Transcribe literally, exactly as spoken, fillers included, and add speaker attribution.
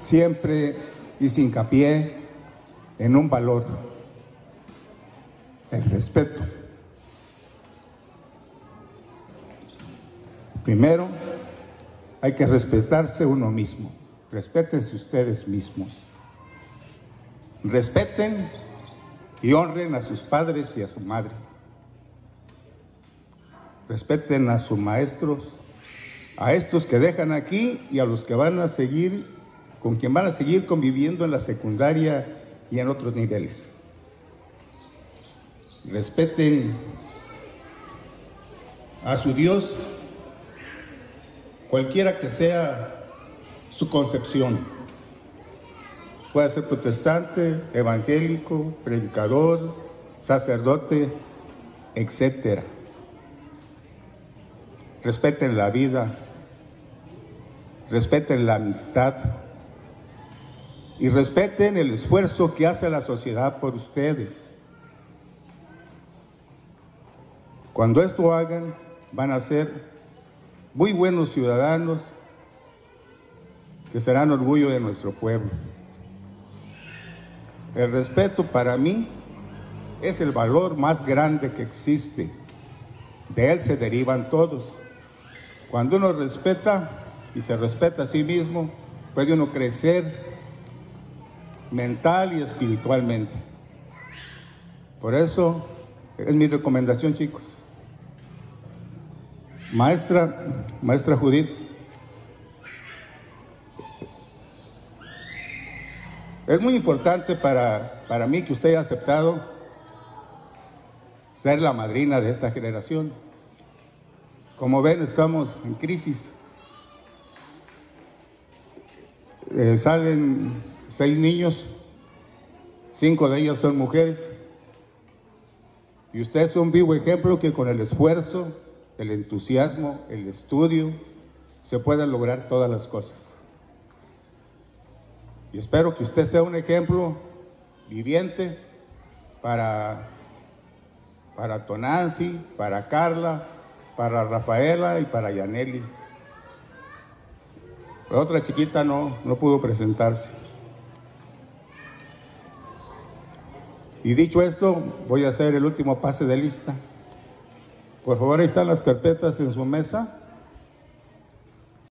Speaker 1: siempre hice hincapié en un valor, el respeto. Primero, hay que respetarse uno mismo. Respétense ustedes mismos. Respeten y honren a sus padres y a su madre. Respeten a sus maestros, a estos que dejan aquí y a los que van a seguir, con quien van a seguir conviviendo en la secundaria y en otros niveles. Respeten a su Dios, cualquiera que sea su concepción. Puede ser protestante, evangélico, predicador, sacerdote, etcétera. Respeten la vida, respeten la amistad y respeten el esfuerzo que hace la sociedad por ustedes. Cuando esto hagan, van a ser muy buenos ciudadanos que serán orgullo de nuestro pueblo. El respeto para mí es el valor más grande que existe. De él se derivan todos. Cuando uno respeta y se respeta a sí mismo, puede uno crecer mental y espiritualmente. Por eso es mi recomendación, chicos. Maestra, maestra Judith, es muy importante para, para mí que usted haya aceptado ser la madrina de esta generación. Como ven, estamos en crisis. Eh, salen seis niños, cinco de ellos son mujeres. Y usted es un vivo ejemplo que con el esfuerzo, el entusiasmo, el estudio, se pueden lograr todas las cosas. Y espero que usted sea un ejemplo viviente para, para Tonancy, para Carla, para Rafaela y para Yaneli. La otra chiquita no, no pudo presentarse. Y dicho esto, voy a hacer el último pase de lista. Por favor, ahí están las carpetas en su mesa.